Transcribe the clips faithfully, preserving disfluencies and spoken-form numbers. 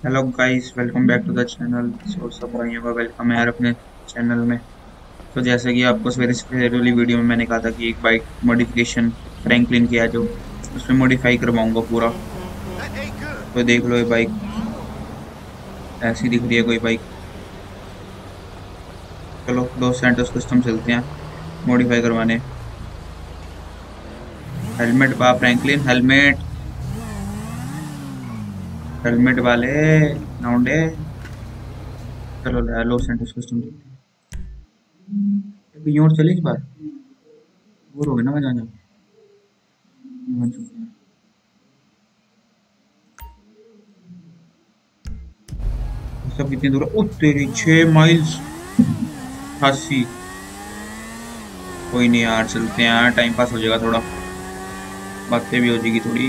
Hello guys, welcome back to the channel. So सब भाइयों का वेलकम है यार अपने चैनल में। तो जैसे कि आपको सवेरे सवेरे वाली वीडियो में मैंने कहा था कि एक बाइक मॉडिफिकेशन फ्रैंकलिन किया जो उसमें मॉडिफाई करवाऊंगा पूरा। तो देख लो ये बाइक ऐसी दिख रही है कोई बाइक। चलो दो सेंटर्स कस्टम चलते हैं मॉडिफाई करवाने। हेलमेट पा फ्रैंकलिन हेलमेट, हेलमेट वाले लौंडे। चलो लो सेंटर्स कस्टम चलते हैं। कहीं और चले इस बार, बोर हो गए ना मैं जाना। सब कितनी दूर है? ओ तेरी छह माइल्स, अस्सी। कोई नहीं यार, चलते हैं यार, टाइम पास हो जाएगा थोड़ा, बातें भी हो जाएगी थोड़ी।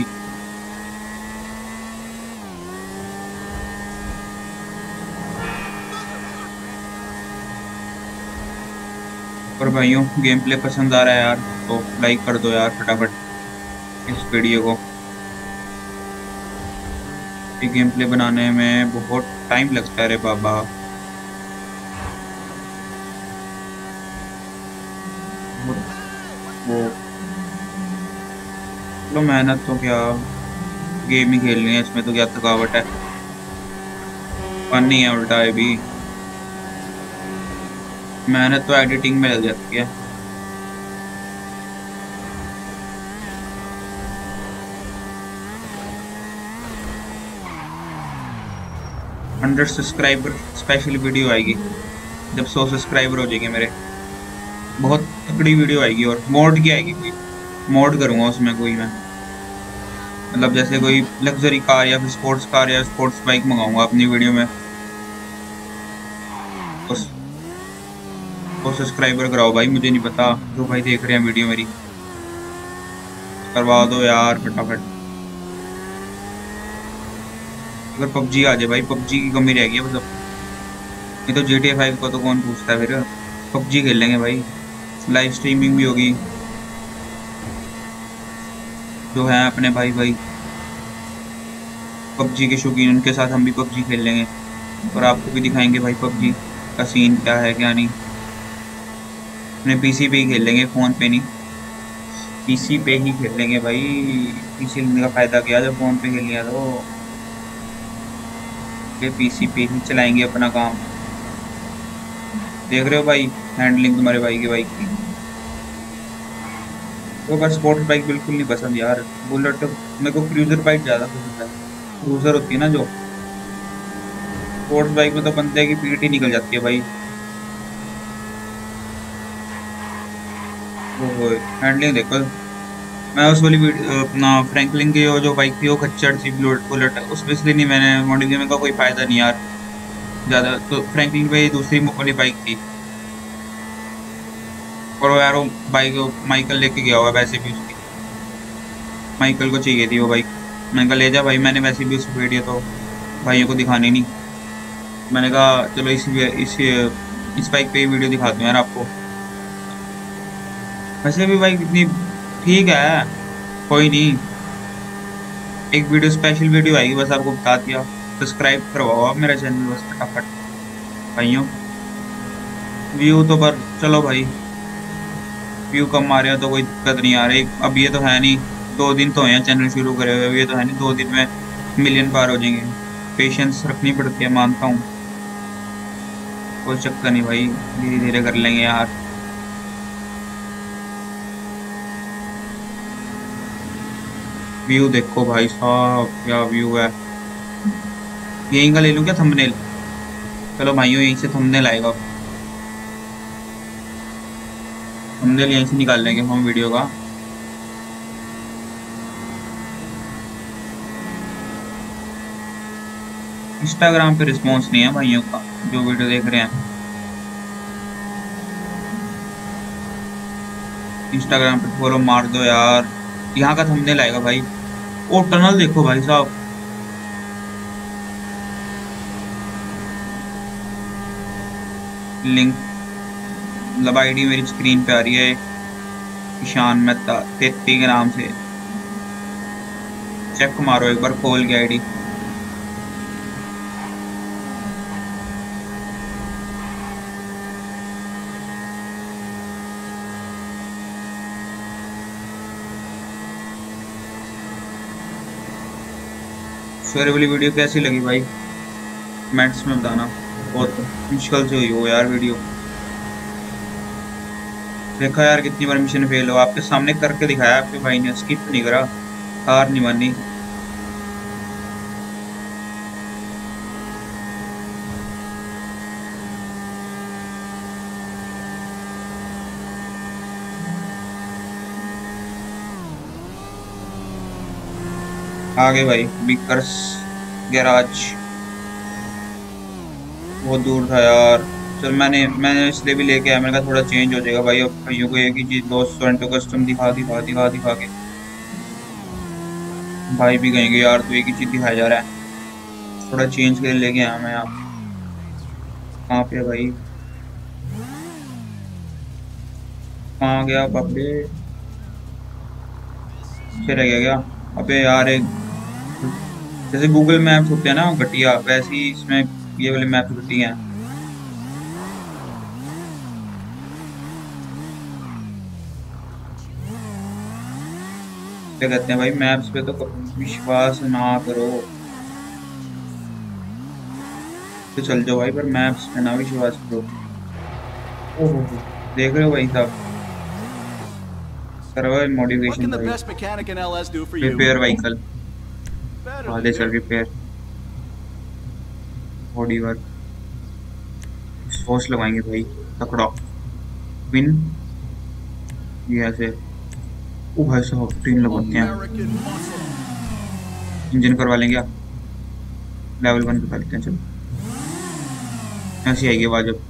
और भाइयों गेम प्ले पसंद आ रहा है यार तो लाइक कर दो यार फटाफट इस वीडियो को। ये गेम प्ले बनाने में बहुत टाइम लगता है रे बाबा। बहुत वो, चलो मेहनत तो क्या, गेम ही खेलनी है, इसमें तो क्या थकावट है, फन नहीं है उल्टा है भी। मेहनत तो एडिटिंग में लग जाती है। हंड्रेड सब्सक्राइबर स्पेशल वीडियो आएगी जब सौ सब्सक्राइबर हो जाएंगे मेरे। बहुत तकड़ी वीडियो आएगी और मोड की आएगी कोई, मोड करूंगा उसमें कोई मैं, मतलब जैसे कोई लग्जरी कार या फिर स्पोर्ट्स कार या स्पोर्ट्स बाइक मंगाऊंगा अपनी वीडियो में। तो तो सब्सक्राइबर कराओ भाई, मुझे नहीं पता, जो भाई देख रहे हैं वीडियो मेरी करवा दो यार फटाफट। अगर पबजी आ जाए भाई, पबजी की कमी रह गई है बस अब। नहीं तो जी टी ए फाइव को तो कौन पूछता है फिर, पबजी खेल लेंगे भाई, लाइव स्ट्रीमिंग भी होगी। जो है अपने भाई भाई पबजी के शौकीन, उनके साथ हम भी पबजी खेल लेंगे और आपको भी दिखाएंगे भाई पबजी का सीन क्या है क्या नहीं। अपने पीसी पे ही खेल लेंगे, फोन पे नहीं, पीसी पे ही खेल लेंगे भाई। पीसी लेने का फायदा क्या जब फोन पे खेल लिया तो, ये पीसी पे ही चलाएंगे अपना काम। देख रहे हो भाई हैंडलिंग तुम्हारे भाई की बाइक की। तो बस स्पोर्ट्स बाइक बिल्कुल नहीं पसंद यार, बुलेट तो मेरे को क्रूजर बाइक ज्यादा पसंद है। क्रूजर होती है ना जो, स्पोर्ट्स बाइक में तो बंदे की पीठ ही निकल जाती है भाई। वो हैंडलिंग देखो। मैं उस वाली वीड- अपना फ्रैंकलिन की वो जो बाइक थी वो खच्चर सी बुलेट बुलेट है, उस इसलिए नहीं मैंने मॉडिफिकेशन का कोई फायदा नहीं यार ज्यादा। तो फ्रैंकलिन पे दूसरी वाली बाइक थी, और वो यार वो बाइक माइकल लेके गया हुआ है वैसे भी उसकी, माइकल को चाहिए थी वो बाइक। मैंने कहा ले जा भाई, मैंने वैसे भी उस वीडियो तो भाइयों को दिखानी नहीं। मैंने कहा चलो इस इस इस बाइक पे ही वीडियो दिखाते हैं यार आपको। वैसे भी बाइक इतनी ठीक है, कोई नहीं, एक वीडियो स्पेशल वीडियो आएगी बस, आपको बता दिया। सब्सक्राइब करवाओ आप मेरा चैनल बस फटाफट भाइयों। व्यू तो पर चलो भाई, व्यू कम आ रहे हो तो कोई दिक्कत नहीं आ रही, अब ये तो है नहीं, दो दिन तो हैं चैनल शुरू करे हुए, ये तो है नहीं दो दिन में मिलियन पार हो जाएंगे। पेशेंस रखनी पड़ती है, मानता हूँ, कोई चक्कर नहीं भाई, धीरे धीरे कर लेंगे यार। व्यू देखो भाई साहब, क्या व्यू है। यहीं का ले लूँ क्या थंबनेल? चलो भाइयों यहीं से थंबनेल आएगा, थंबनेल यहीं से निकाल लेंगे हम वीडियो का। इंस्टाग्राम पे रिस्पॉन्स नहीं है भाइयों का, जो वीडियो देख रहे हैं इंस्टाग्राम पे फॉलो मार दो यार। यहाँ का थंबनेल आएगा भाई। ओ टनल देखो भाई साहब, लिंक मतलब आईडी मेरी स्क्रीन पे आ रही है, ईशान मेहता तेती के नाम से, चेक मारो एक बार खोल के आईडी। सवेरे वाली वीडियो कैसी लगी भाई, कमेंट्स में बताना। बहुत मुश्किल से हुई हो यार वीडियो। देखा यार कितनी बार मिशन फेल हो, आपके सामने करके दिखाया आपके भाई ने, स्किप नहीं करा, हार नहीं मानी। आगे भाई बिकर्स गैराज, बहुत दूर था यार। चल मैंने मैंने इसलिए भी लेके आया, मैंने कहा थोड़ा चेंज हो जाएगा भाई। अब भाइयों को एक ही चीज दो टोरेंटो कस्टम दिखा दिखा दिखा दिखा के भाई भी कहेंगे यार तो एक ही चीज दिखाया जा रहा है। थोड़ा चेंज के लिए लेके आया मैं। आप कहाँ पे है भाई, कहाँ गया बापरे, फिर रह गया क्या? अबे यार एक जैसे गूगल मैप्स होते हैं ना घटिया, वैसे ही इसमें ये वाले मैप्स घटिया हैं। क्या कहते हैं भाई, मैप्स पे तो विश्वास ना करो तो चल जाओ भाई, पर मैप्स पे ना विश्वास करो। ओहो देख रहे हो भाई साहब, करो मॉडिफिकेशन भाई, रिपेयर व्हीकल आधे चल रिपेयर बॉडी वर्क फोर्स लगाएंगे भाई तकड़ा विन ये ऐसे। ओ भाई साहब तीन लगाते हैं, इंजन करवा लेंगे, लेवल वन करवा लेते हैं। चलो ऐसी आएगी आवाज, अब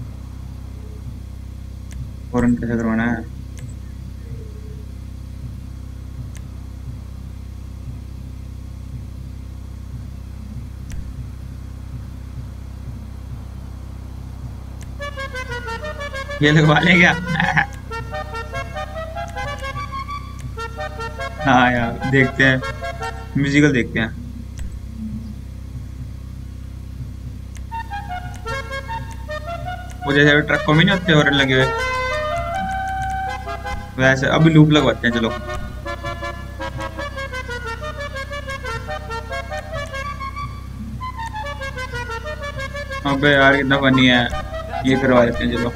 फौरन कैसे करवाना है। ये लगवा लें क्या? हाँ यार देखते हैं, म्यूजिकल देखते हैं। वो जैसे ट्रक को भी नहीं होते हॉर्न लगे हुए, वैसे अभी लूप लगवाते हैं। चलो अबे यार कितना फनी है, ये करवा देते हैं। चलो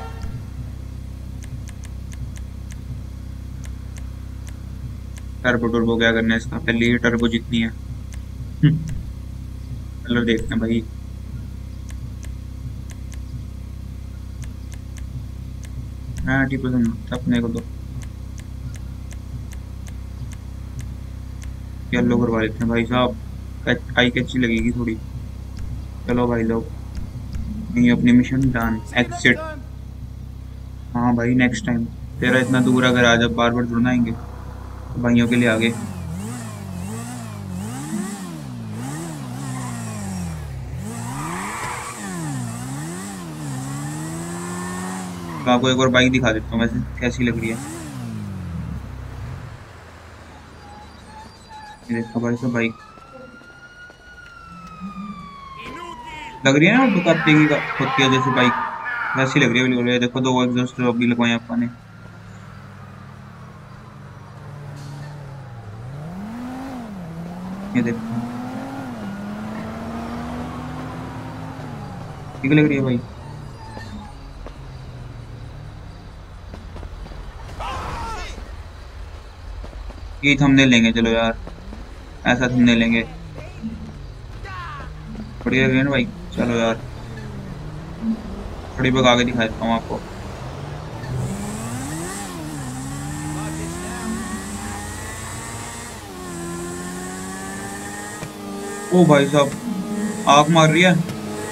टर्बो टर्बो क्या करना है इसका, पहले ही टर्बो जितनी है। चलो देखते हैं भाई। नाइन्टी परसेंट अपने को तो येलो करवा लेते हैं भाई साहब, आई कैची लगेगी थोड़ी। चलो भाई लोग, नहीं अपनी मिशन डन, एक्सिट। हाँ भाई नेक्स्ट टाइम, तेरा इतना दूर अगर आज बार बार जुड़ना आएंगे तो भाइयों के लिए आगे। तो आपको एक और बाइक दिखा देता हूँ वैसे कैसी लग रही है। ये देखो भाई साहब, बाइक लग रही है ना दुकाते की होती है जैसे बाइक, वैसी लग रही है बिल्कुल। देखो दो एग्जॉस्ट भी लगवाए अपन ने। ये देखो ठीक लग रही है भाई। ये थंबनेल लेंगे चलो यार, ऐसा थंबनेल लेंगे, बढ़िया लग रही है ना भाई। चलो यार थोड़ी भगा के दिखा देता हूँ आपको। ओ भाई साहब आग मार रही है।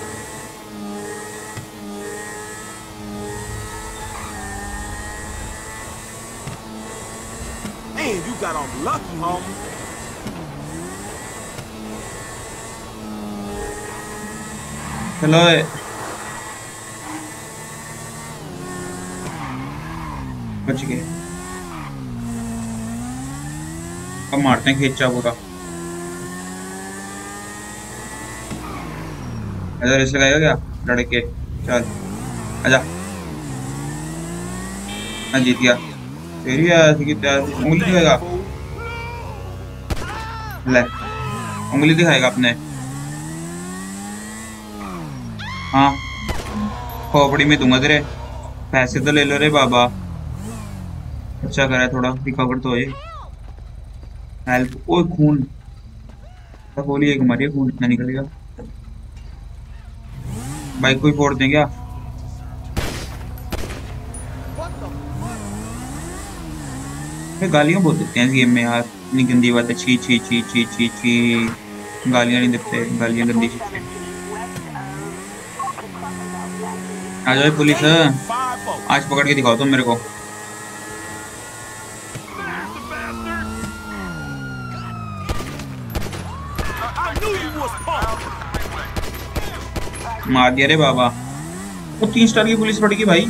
Man, you got off lucky, homie. चलो बच गए। अब मारते हैं खींचा पूरा। इधर इसे लगाएगा क्या लड़के? चल आजा, मैं जीत गया। तेरी ऐसी की तैयार उंगली लगाएगा, ले उंगली दिखाएगा अपने। हाँ, खोपड़ी में दूंगा तेरे। पैसे तो ले लो रे बाबा। अच्छा करा है, थोड़ा रिकवर तो हो ये। हेल्प, ओए खून। गोली एक मारी है, खून इतना निकलेगा। बाइक कोई फोड़ दें क्या? ये गालियां बहुत देते हैं इस गेम में यार, इतनी गंदी बात है। छी छी छी छी छी छी। गालियां नहीं देते, गालियां गंदी चीज है। आ जाओ पुलिस, Five four. आज पकड़ के दिखाओ तुम मेरे को। I knew you was punk. मार दिया रे बाबा। वो तीन स्टार की पुलिस पड़ गई भाई।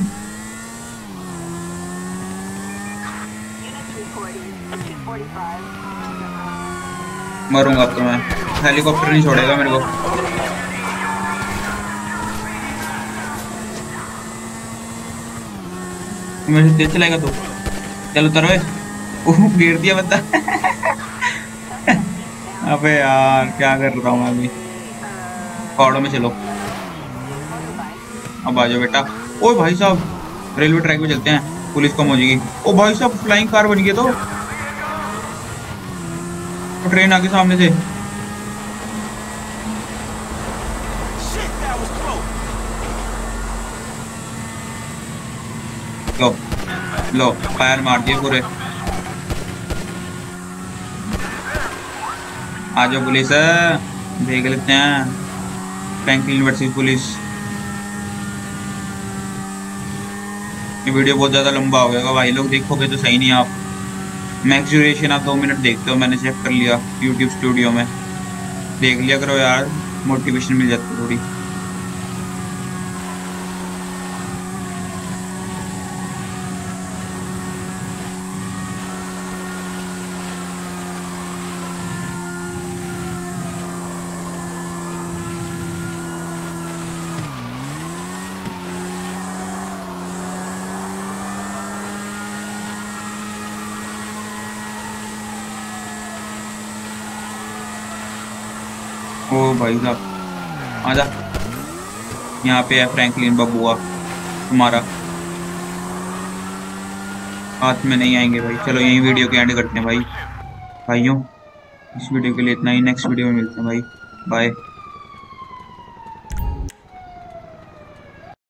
मरूंगा अब तो मैं। हेलीकॉप्टर नहीं छोड़ेगा मेरे को। मेरे से तेज चलाएगा तू। चलो उतर ओए। ओह, गिर दिया बंदा। अबे यार क्या कर रहा हूँ मैं अभी। पहाड़ों में चलो। अब आ जाओ बेटा। ओए भाई साहब, रेलवे ट्रैक पे चलते हैं, पुलिस कम हो जाएगी। ओ भाई साहब, फ्लाइंग कार बन गई। तो, तो ट्रेन आगे सामने से। Shit, that was close. लो लो, फायर मार दिए पूरे। आ जाओ पुलिस, देख लेते हैं फ्रैंकलिन वर्सेस पुलिस। ये वीडियो बहुत ज्यादा लंबा हो गया भाई, लोग देखोगे तो सही नहीं आप। मैक्स ड्यूरेशन आप दो मिनट देखते हो, मैंने चेक कर लिया यूट्यूब स्टूडियो में। देख लिया करो यार, मोटिवेशन मिल जाती है थोड़ी। ओ भाई साहब, आजा। यहाँ पे है फ्रैंकलिन बबुआ तुम्हारा। हाथ में नहीं आएंगे भाई। चलो यही वीडियो के एंड करते हैं भाई। भाइयों, इस वीडियो के लिए इतना ही। नेक्स्ट वीडियो में मिलते हैं भाई। बाय।